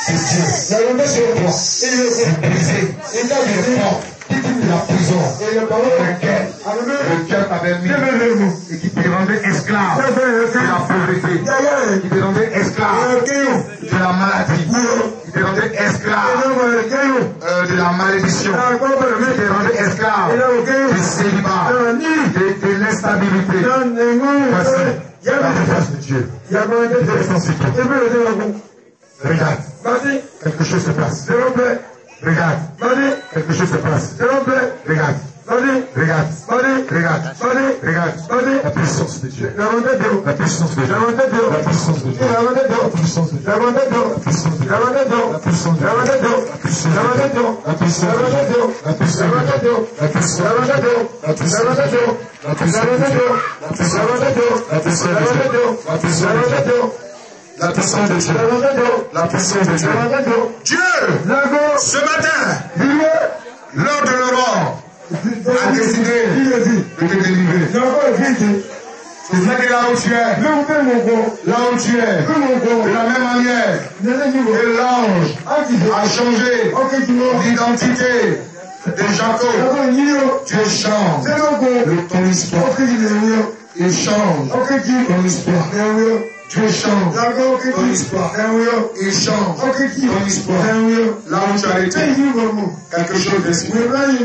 C'est Dieu. C'est toi. C'est brisé. C'est les portes de la prison. Le cœur t'avait mis et qui te rendait esclave de la pauvreté, qui te rendait esclave de la maladie, qui te rendait esclave de la malédiction, qui te rendait esclave du célibat, de l'instabilité. Voici la défense de Dieu. Regarde, quelque chose se passe. Regarde, quelque chose se passe. Regarde. Regarde, la puissance de Dieu. La puissance de Dieu. La puissance de Dieu. La puissance de Dieu. La puissance de Dieu. La puissance de Dieu. La puissance de Dieu. La puissance de Dieu. La puissance de Dieu. La puissance de Dieu. La puissance de Dieu. La puissance de Dieu. La puissance de Dieu. La puissance de Dieu. La puissance de Dieu. La puissance de Dieu. La puissance de Dieu. Dieu, ce matin, lors de l'aurore, a décidé de te délivrer. C'est vrai que là où tu es, de la même manière que l'ange a changé l'identité de Jacob, Dieu change ton histoire. Il change ton histoire. Dieu change ton histoire. Il change ton histoire. Là où tu as été, quelque chose d'esprit.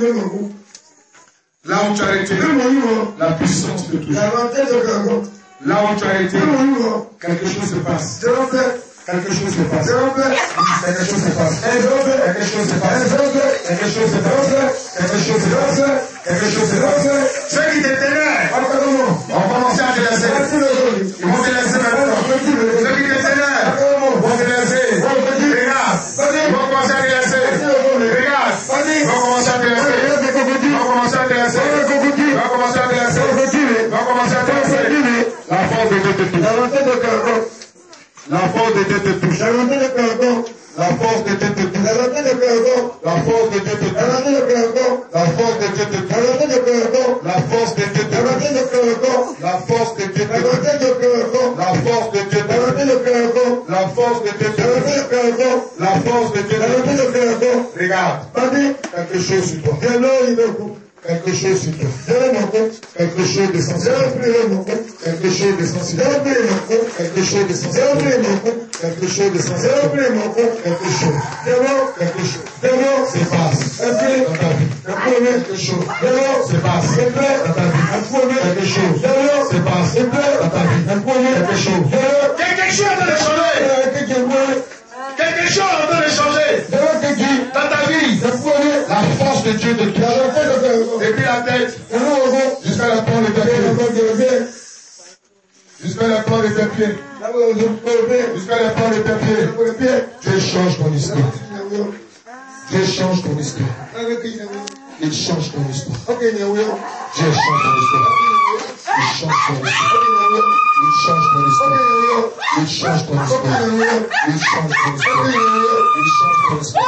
Là où tu as été, la puissance te touche. Là où tu as été, quelque chose se passe. Quelque chose se passe. Quelque chose se passe. Quelque chose se passe. Quelque chose se passe. Quelque chose se passe. Quelque chose se passe. Ceux qui te tenaient, on va commencer à te laisser. Ils vont te laisser maintenant. Ceux qui te tenaient, vont te laisser. Regarde. Ils vont commencer à te laisser. Regarde. Ils vont commencer à te laisser. Ils vont commencer à te laisser. Ils vont commencer à te laisser. Ils vont commencer à te laisser. La force de Dieu te touche. La force de Dieu te touche. La force de Dieu te touche. La force de Dieu te touche. La force de Dieu te touche. La force de Dieu te touche. La force de Dieu te touche. La force de Dieu te touche. La force de Dieu te touche. La force de Dieu te touche. Regarde. Quelque chose sur toi. Quelque chose sur toi. Quelque chose d'essentiel. Quelque chose d'essentiel. Quelque chose d'essentiel. Quelque chose d'essentiel. Quelque chose. Quelque chose. C'est passe. Dans ta vie. Quelque chose. C'est passe. Dans ta vie. Quelque chose. C'est passe. Dans ta vie. Quelque chose. Quelque chose de changer. Quelque chose en train de changer dans ta vie. La force de Dieu te touche. Depuis la tête jusqu'à la plante de tes pieds. Jusqu'à la plante de tes pieds. Jusqu'à la plante de tes pieds. Dieu change ton histoire. Dieu change ton histoire. Il change ton histoire. Dieu change ton histoire. Il change ton histoire. Il change ton histoire. Il change ton histoire. Il change ton histoire. Il change ton histoire.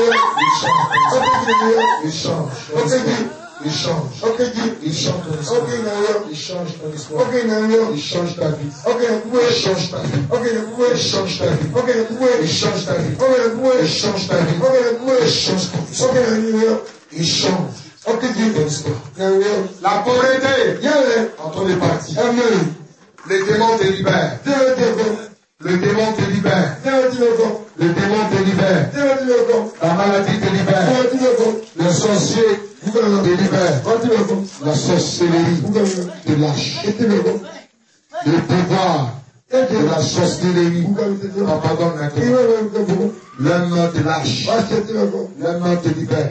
Il change ton histoire. Il change. Il change ton histoire. Il change ton histoire. Il change ta vie. Il change ta vie. Il change ta vie. Il change ta vie. Il change ta vie. Il change ton histoire. Il change. Ton histoire. La pauvreté en train de partir. Les démons te libèrent. Le démon te libère. Le démon te libère. La maladie te libère. Le sorcier te libère. La sorcellerie te lâche. Le pouvoir de la sorcellerie t'abandonne maintenant. L'homme te lâche. L'homme te libère.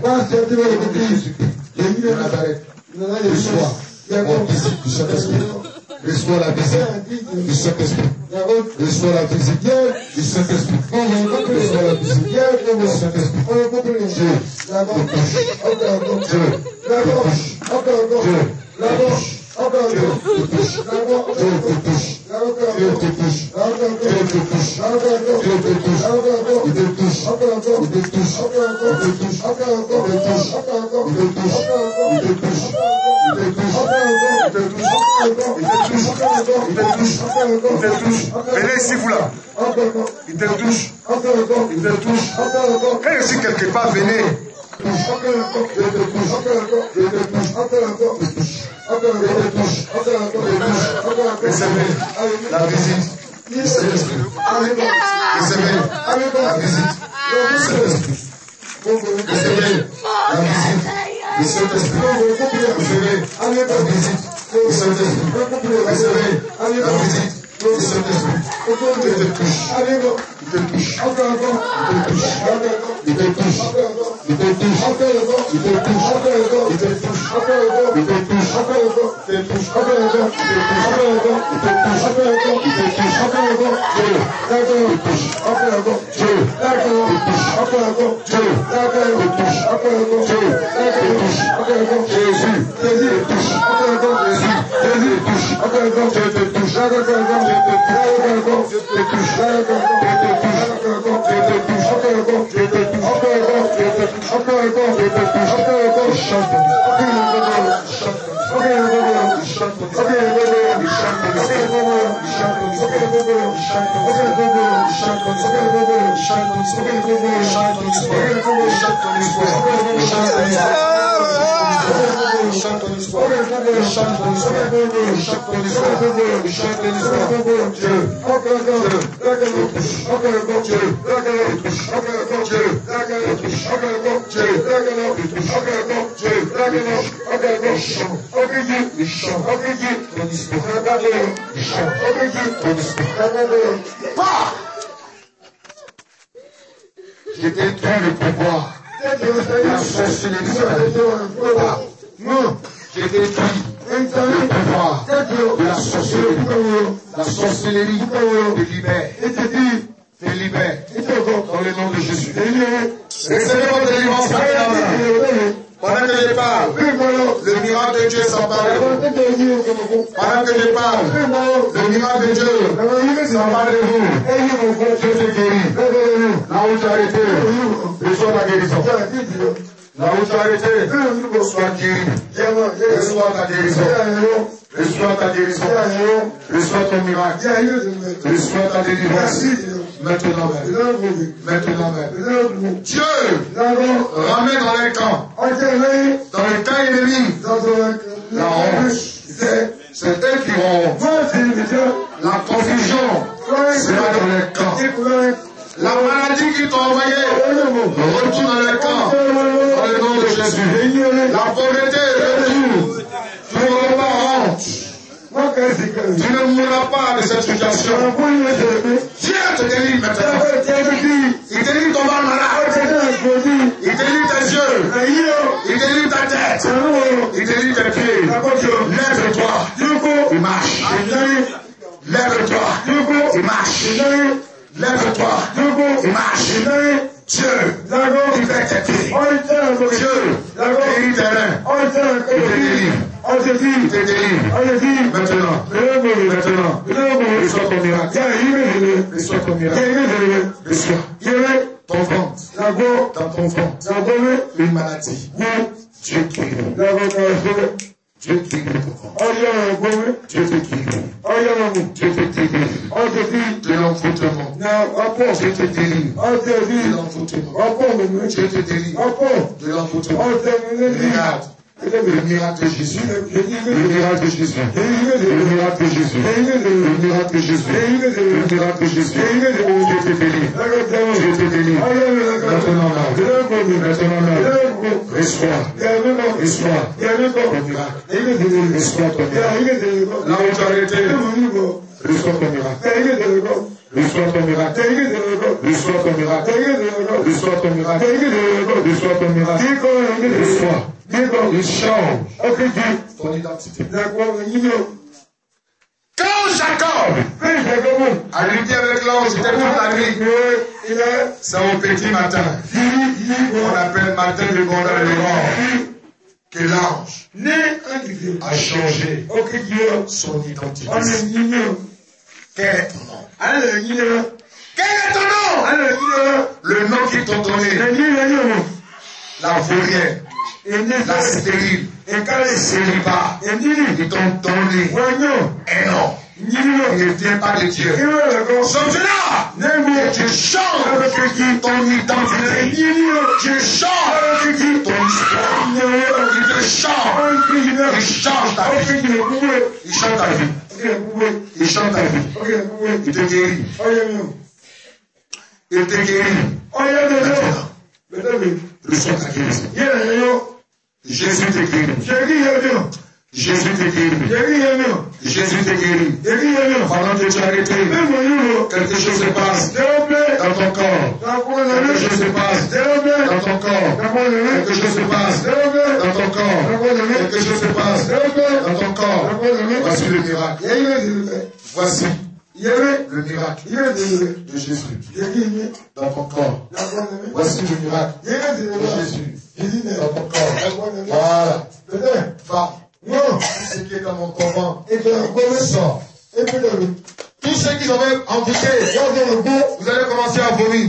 Reçois la visite du Saint-Esprit. Reçois la visite du Saint-Esprit. Reçois la visite du Saint-Esprit. Reçois la visite du Saint-Esprit. Dieu te touche. Dieu te touche. Dieu te touche. Dieu te touche. Dieu te touche. Dieu te touche. Dieu te touche. Dieu te touche. Il te touche. Il te touche. Il te touche. Il te touche. Il te touche. Il te touche. Il te touche. Il te touche. Il te touche. Il te touche. Venez ici, vous là. Il te touche. Il te touche. Quand je suis quelque part, venez. Je te touche. Recevez la visite. Recevez la visite. Recevez la visite. Recevez la visite. Le Saint-Esprit. Recevez la visite. Le Saint-Esprit. Recevez la visite. Le Saint-Esprit. Il te touche. Il te touche. Il te touche. Il te touche. Il te touche. Il te touche. Il te touche. Il te touche. Il te touche. Il te touche. Il te touche. J'ai détruit le pouvoir. La sorcellerie. Non, j'ai détruit le pouvoir de la sorcellerie. La sorcellerie te libère. Te libère. Dans le nom de Jésus. Recevez votre délivrance maintenant. Pendant que je parle, le miracle de Dieu s'empare de vous. Pendant que je parle, le miracle de Dieu s'empare de vous. Dieu te guérit. Là où tu as arrêté, reçois ta guérison. Là où tu as arrêté, sois guéri. Reçois ta guérison. Reçois ta guérison. Reçois ton miracle. Reçois ta délivrance. Maintenant même. Dieu ramène dans les camps. Dans le camp ennemi. La honte. C'est eux qui vont. La confusion sera dans les camps. La maladie qui t'a envoyé retourne dans les camps. Dans le nom de Jésus. La pauvreté retourne. Tu n'auras pas honte. Tu ne mourras pas de cette situation. Dieu te délivre maintenant. Il délivre ton mal malade. Il délivre tes yeux. Il délivre ta tête. Il délivre tes pieds. Lève-toi. Il marche. Lève-toi. Il marche. Lève-toi. Il marche. Dieu, il fait tes pieds. Dieu, guérit tes reins. Il te délivre. Maintenant. Reçois ton miracle. Reçois ton miracle. Reçois. Ton ventre. Dans ton ventre. Une maladie. Dieu guérit. Dieu te guérit. Dieu te guérit. Dieu te délivre. De l'envoûtement. Dieu te délivre. De l'envoûtement. Dieu te délivre. De l'envoûtement. Regarde. Le miracle de Jésus. Le miracle de Jésus. Le miracle de Jésus. Le miracle de Jésus. Le miracle de Jésus. Dieu te délivre. Dieu te délivre. Maintenant là. Reçois. Reçois ton miracle. Reçois ton miracle. Là où tu as arrêté. Reçois ton miracle. Reçois ton miracle. Reçois ton miracle. Reçois ton miracle. Reçois ton miracle. Reçois. Il change ton identité. Quand Jacob a lutté avec l'ange, c'était toute la nuit. C'est au petit matin. On appelle matin de Gondal que l'ange a changé son identité. Quel est ton nom? Quel est ton nom? Le nom qu'ils t'ont donné. La vaurienne. La stérile. Et quand les célibats, ils t'ont donné un nom. il ne vient pas de Dieu. Sortez-là. Et tu changes ton identité. Tu changes ton histoire. Il te change. Il change ta vie. Il change ta vie. Il change ta vie. Il te guérit. Il te guérit. Reçois ta guérison. Jésus te guérit. Jésus te guérit. Jésus te guérit. Pendant que tu as arrêté, quelque chose se passe dans ton corps. Quelque chose se passe dans ton corps. Quelque chose se passe dans ton corps. Quelque chose se passe dans ton corps. Voici le miracle. Voici le miracle de Jésus dans ton corps. Voici le miracle de Jésus dans ton corps. Voilà. Va. Non, tout ce qui est dans mon corps, sort. Tous ceux qui avaient envoûté, vous allez commencer à vomir.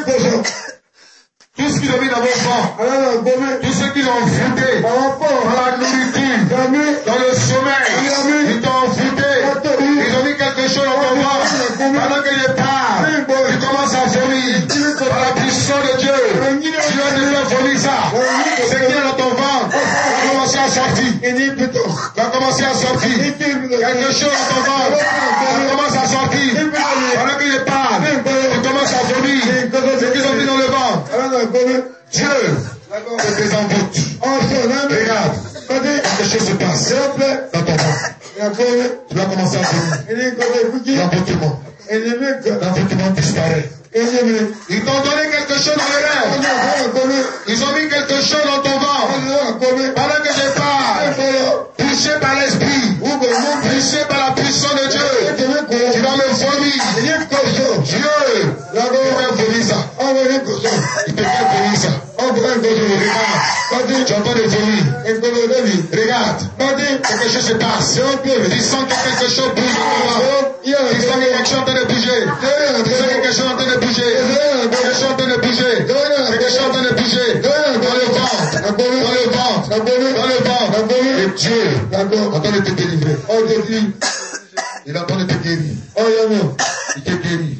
Tout ce qu'ils ont mis dans vos ventres, tous ceux qui ont envoûté dans la nourriture, dans le sommeil, ils t'ont envoûté, ils ont mis quelque chose dans ton ventre. Pendant que je parle, tu commences à vomir. Par la puissance de Dieu, tu vas te faire vomir ça. Ce qui est dans ton ventre va commencer à sortir. Va commencer à sortir. Quelque chose dans ton ventre va commencer à sortir. Pendant que je parle, tu commences à vomir. Ce qu'ils ont mis dans le ventre. Dieu te désemboute. Regarde, quelque chose se passe dans ton ventre. Tu vas commencer à vomir. L'emboutement. L'emboutement disparaît. Ils t'ont donné quelque chose dans le rêve. Ils ont mis quelque chose dans ton ventre. Pendant que je parle, poussé par l'esprit, poussé par la puissance de Dieu, tu vas me vomir. Dieu, il va vomir ça. Il te fait vomir ça. Regarde, tu entends des vomir. Regarde, quelque chose se passe. Tu sens que quelque chose bouge dans ton ventre. Tu sens que quelque chose est en train de bouger. Tu sens que quelque chose est en train de bouger. Quelque chose est en train de bouger. Quelque chose est en train de bouger. Dans le ventre. Dans le ventre. Dans le ventre. Et Dieu est en train de te délivrer. Il est en train de te guérir. Il te guérit.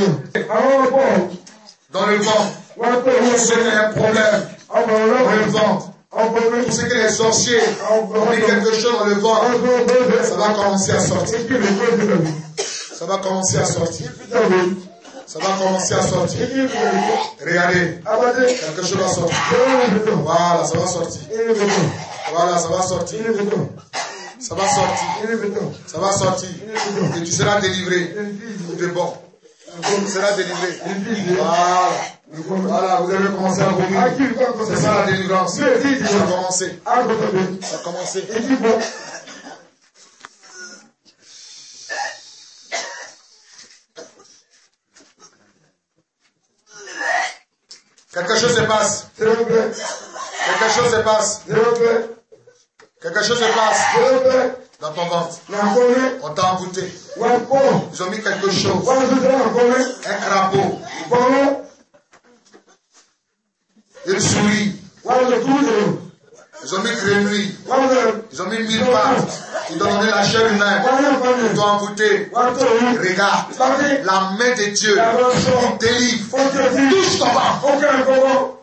Dans le ventre. Pour ceux qui ont un problème. Dans le ventre. Pour ceux qui les sorciers ont mis quelque chose dans le ventre. Ça va commencer à sortir. Ça va commencer à sortir. Ça va commencer à sortir. Regardez. Quelque chose va sortir. Voilà, ça va sortir. Voilà, ça va sortir. Ça va sortir. Ça va sortir. Et tu seras délivré. De bon. Tu seras délivré. Voilà. Voilà, vous allez commencer à vomir. C'est ça la délivrance. Ça a commencé. Ça a commencé. Quelque chose se passe. Quelque chose se passe. Quelque chose se passe. Dans ton ventre. On t'a envoûté. Ils ont mis quelque chose. Un crapaud. Une souris. Ils ont mis grenouille. Ils ont mis 1000 pattes. Ils t'ont donné la chair humaine. Ils t'ont envoûté. Regarde. La main de Dieu qui délivre. Touche ton ventre.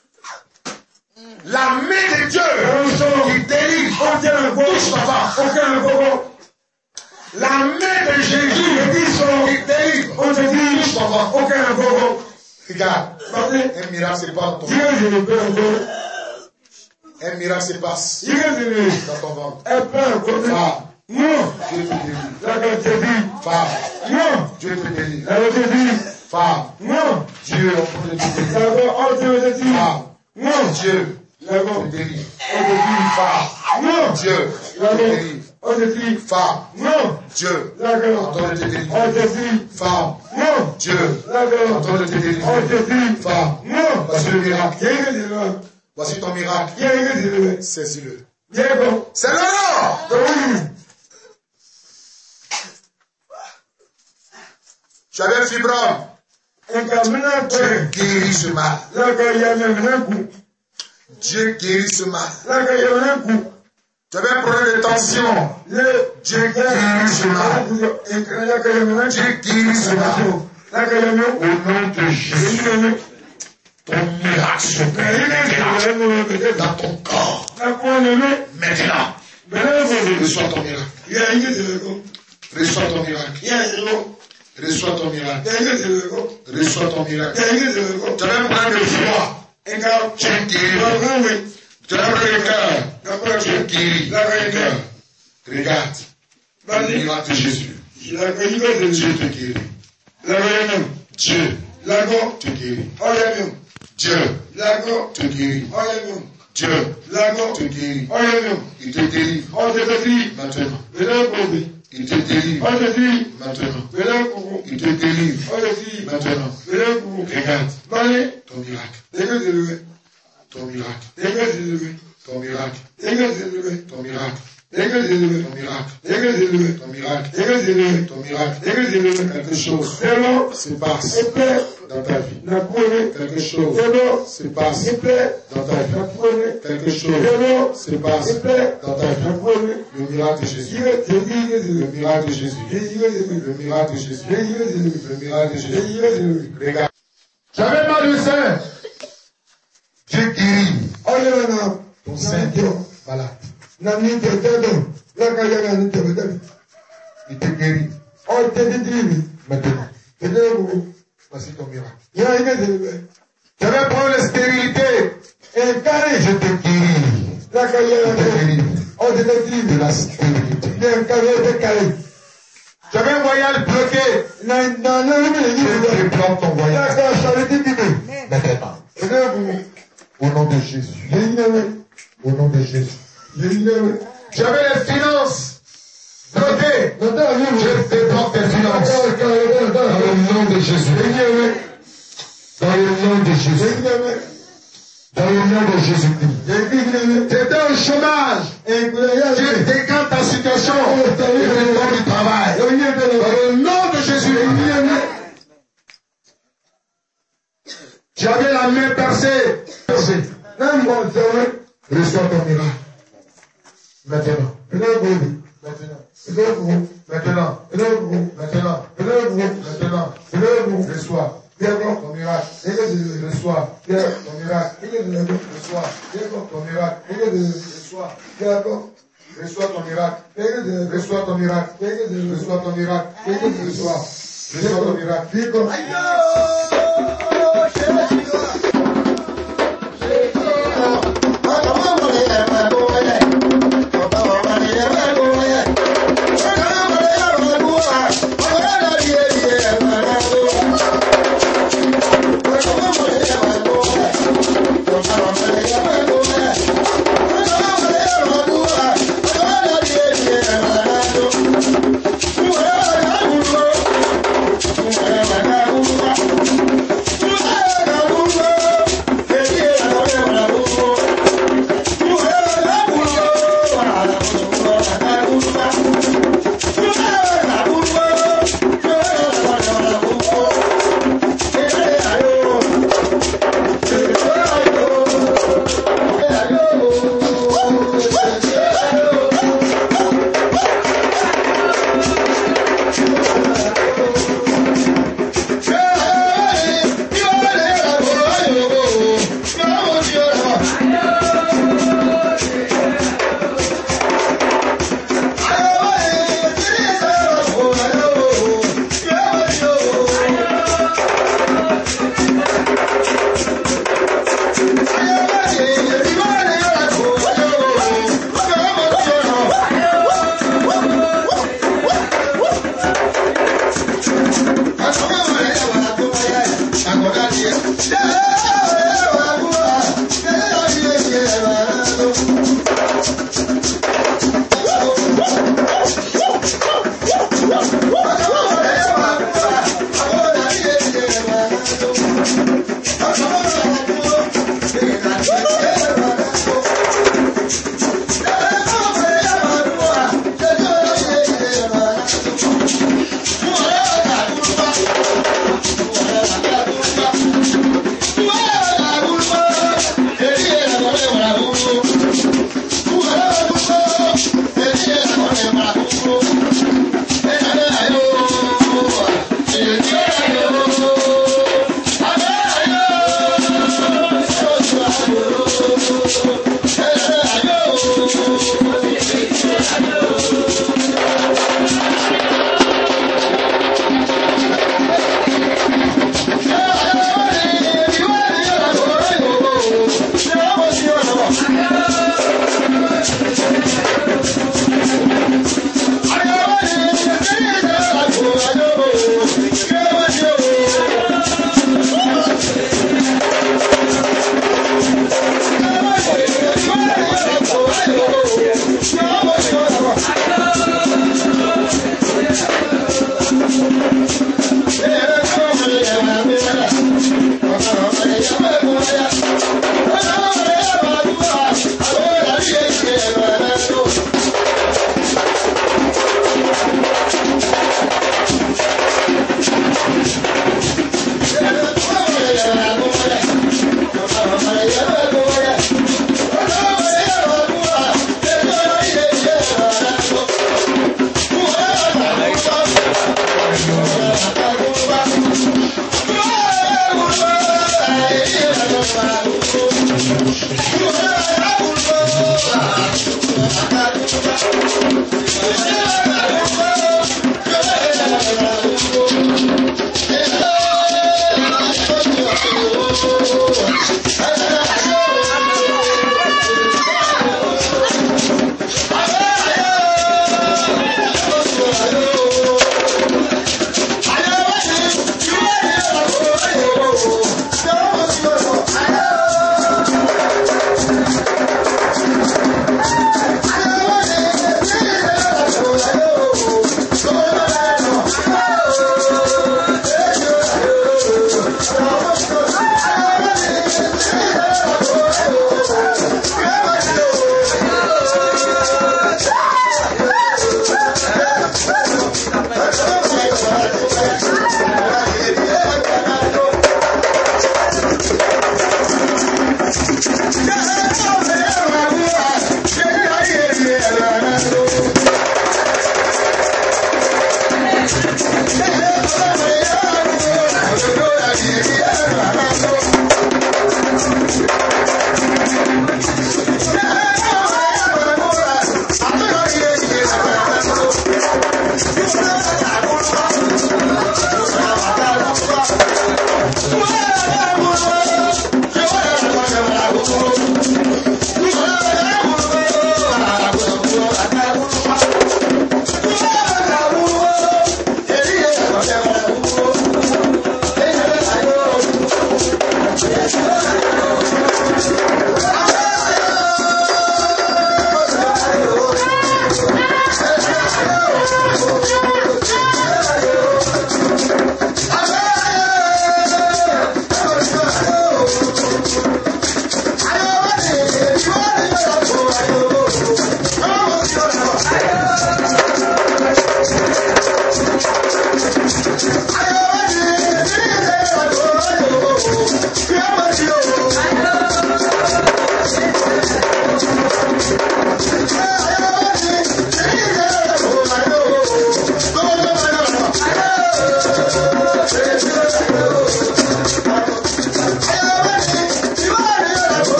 La main de Dieu qui délivre. Touche ton ventre. La main de Jésus qui délivre. Touche ton ventre. Regarde. Un miracle se passe dans ton ventre. Un miracle se passe dans ton ventre. Femme. Dieu te délivre. Femme. Dieu te délivre. Femme. Dieu te délivre. Femme. Dieu te délivre. Femme. Dieu te délivre. Femme. Dieu entend te délivrer. Femme. Dieu entend te délivrer. Femme. Voici le miracle. Voici ton miracle. Saisis-le. C'est l'or. Tu avais un fibrome. Dieu guérit ce mal. Dieu guérit ce mal. Tu avais un problème de tension. Dieu guérit cela. Dieu guérit cela. Au nom de Jésus. Ton miracle se fait dans ton corps. Maintenant. Reçois ton miracle. Reçois ton miracle. Reçois ton miracle. Reçois ton miracle. Tu avais un problème de foi. Dieu guérit. Tu as un problème de cœur. Dieu guérit. Regarde. Le miracle de Jésus. Dieu te guérit. Dieu te guérit. Dieu te guérit. Dieu te guérit. Il te délivre. Maintenant. Il te délivre. Maintenant. Il te délivre. Maintenant. Regarde. Ton miracle. Ton miracle. Ton miracle. Ton miracle. Ton miracle. Ton miracle. Ton miracle. Quelque chose se passe dans ta vie. Quelque chose se passe dans ta vie. Quelque chose se passe dans ta vie. Le miracle de Jésus. Le miracle de Jésus. Le miracle de Jésus. Le miracle de Jésus. Regarde. J'avais mal au sein. Dieu guérit. Ton sein est malade. Il te guérit. Maintenant. Voici ton miracle. J'avais un problème de stérilité. Je te guéris. Je te guéris de la stérilité. J'avais un voyage bloqué. Je prends ton voyage. Maintenant. Au nom de Jésus. Au nom de Jésus. J'avais les finances bloquées. Je débloque tes finances. Dans le nom de Jésus. Dans le nom de Jésus. Dans le nom de Jésus-Christ. Tu étais au chômage. Tu décantes ta situation. Et tu donnes du travail. Dans le nom de Jésus. Tu avais la main percée. Reçois ton miracle. Maintenant. Maintenant. Reçois ton miracle. Reçois ton miracle. Reçois ton miracle. Reçois ton miracle. Reçois ton miracle. Reçois ton miracle. Reçois ton miracle.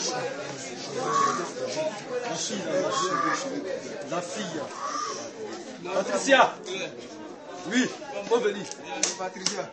La fille. Patricia. Oui, revenez. Patricia.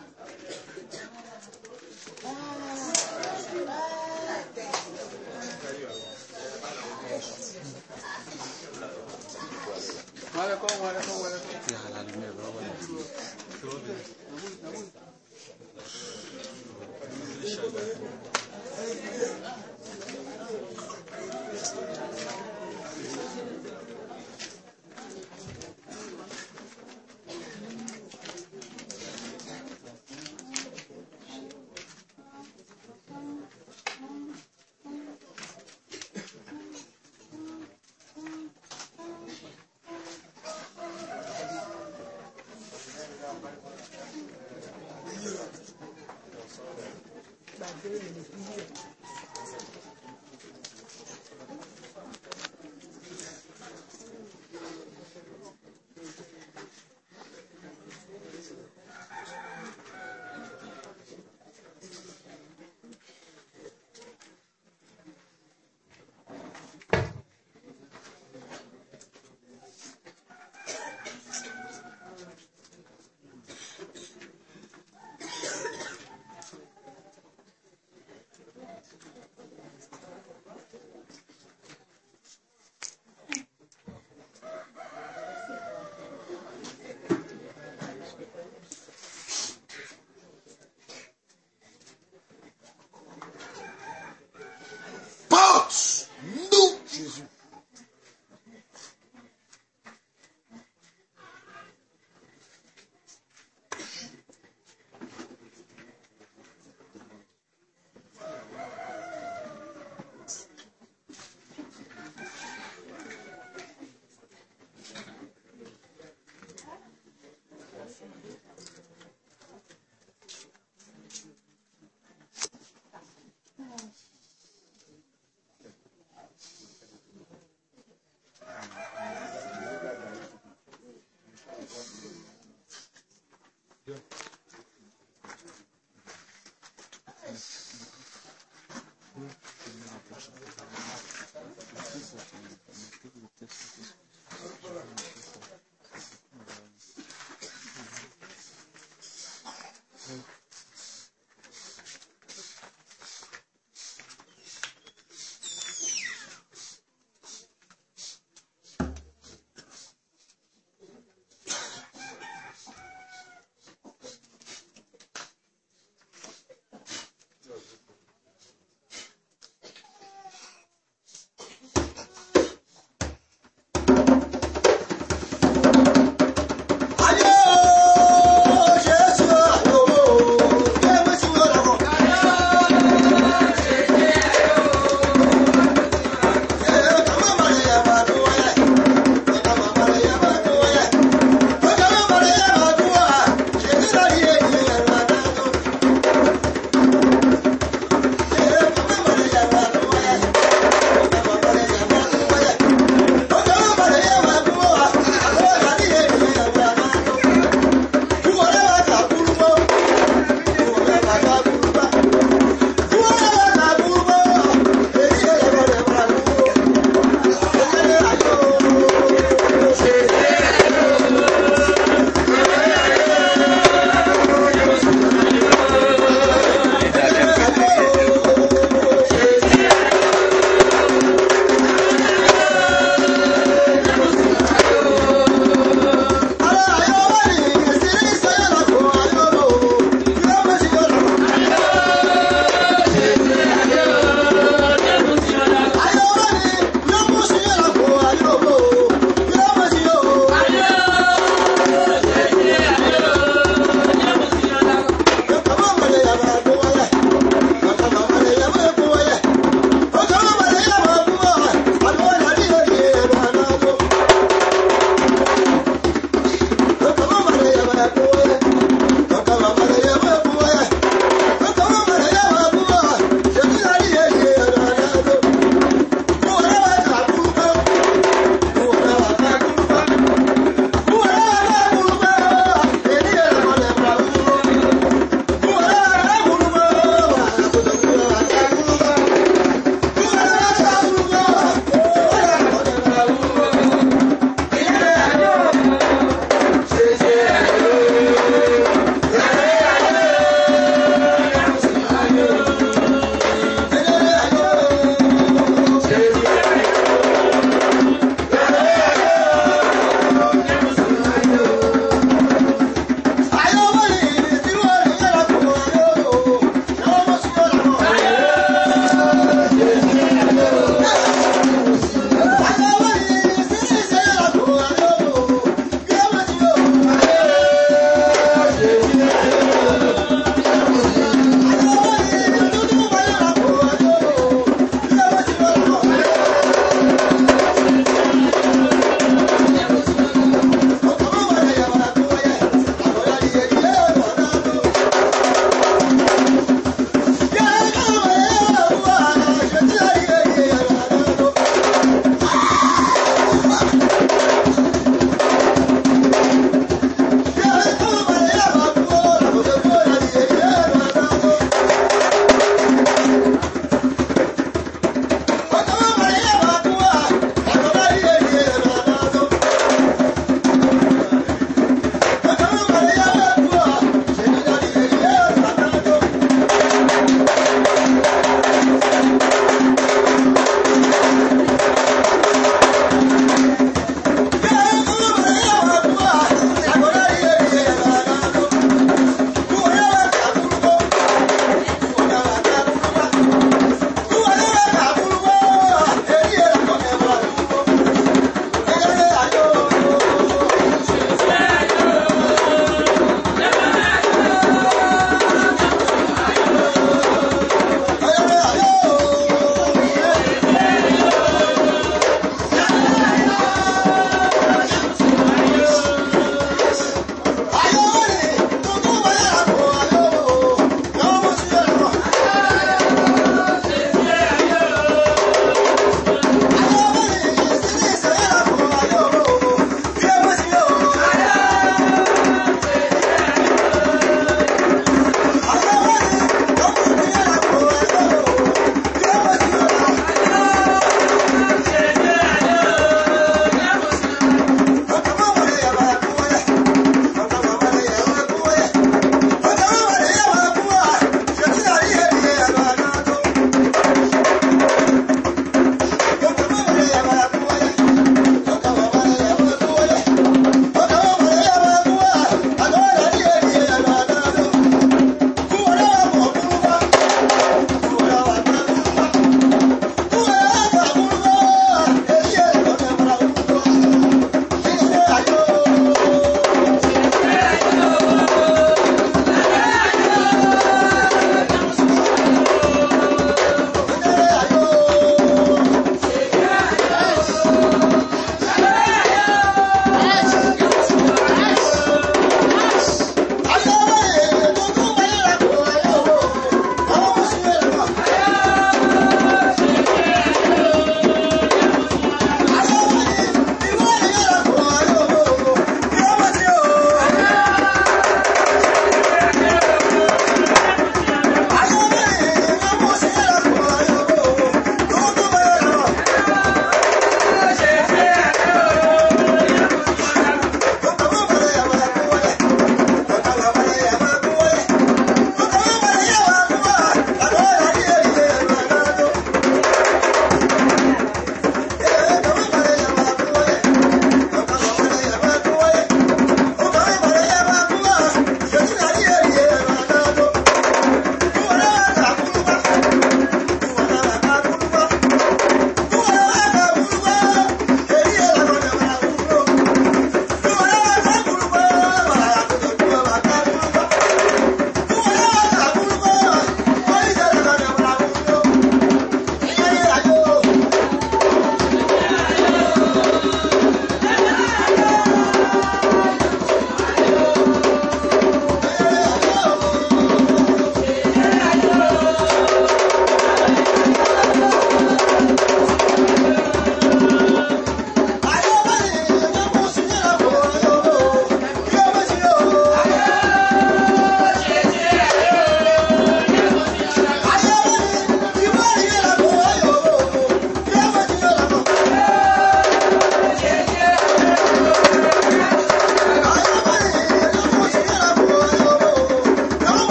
Nous, Jésus.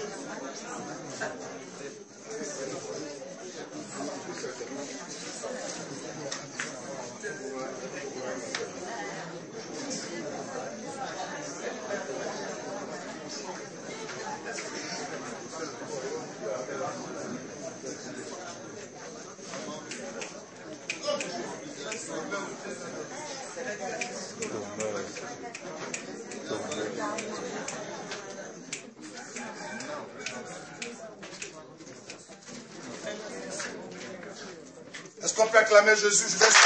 Est-ce qu'on peut acclamer Jésus? Je vais...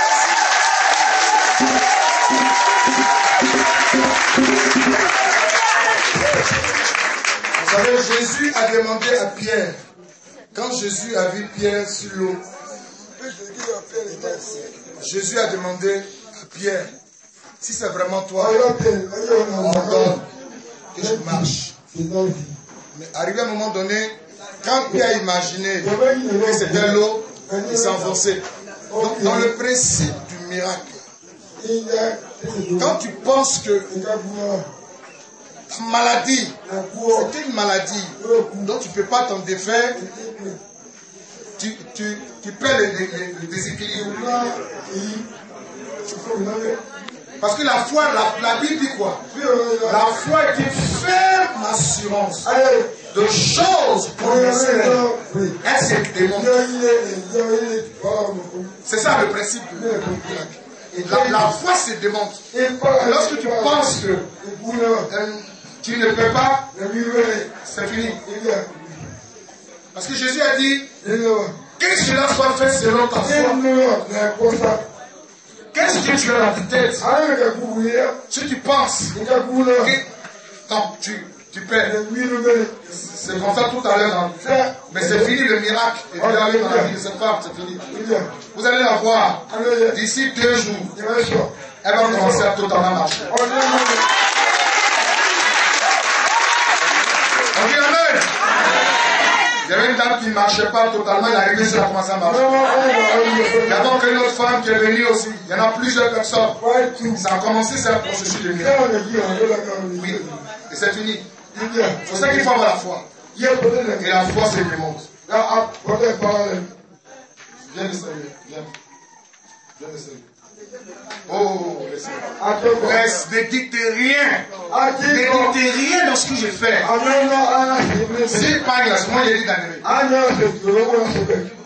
Vous savez, Jésus a demandé à Pierre, quand Jésus a vu Pierre sur l'eau, Jésus a demandé à Pierre, si c'est vraiment toi, ordonne que je marche. Mais arrivé à un moment donné, quand Pierre imaginait que c'était l'eau, il s'enfonçait. Donc, dans le principe du miracle, quand tu penses que ta maladie, c'est une maladie dont tu ne peux pas t'en défaire, tu perds le déséquilibre. Parce que la foi, la Bible dit quoi? La foi est une ferme assurance de choses prononcées. Elle se démontre. C'est ça le principe du miracle. La foi se démontre. Lorsque tu penses que tu ne peux pas, c'est fini. Parce que Jésus a dit que cela soit fait selon ta foi. Qu'est-ce que tu as dans ta tête? Si tu penses que non, tu perds. C'est comme ça tout à l'heure. Mais c'est fini le miracle. Et vous allez dans la vie de cette femme, c'est fini. Vous allez la voir. D'ici 2 jours, elle va commencer à totalement marcher. On dit amen. Il y avait une dame qui ne marchait pas totalement, elle est arrivée, elle a commencé à marcher. Il y a donc une autre femme qui est venue aussi. Il y en a plusieurs personnes. Ça a commencé, c'est un processus de miracle. Oui. Et c'est fini. C'est pour ça qu'il faut avoir la foi. Et la foi, c'est une montre. Viens me saluer. Viens me saluer. Oh, ne dicte rien. Ne dicte rien dans ce que je fais. C'est pas grâce. Moi, j'ai dit d'arriver.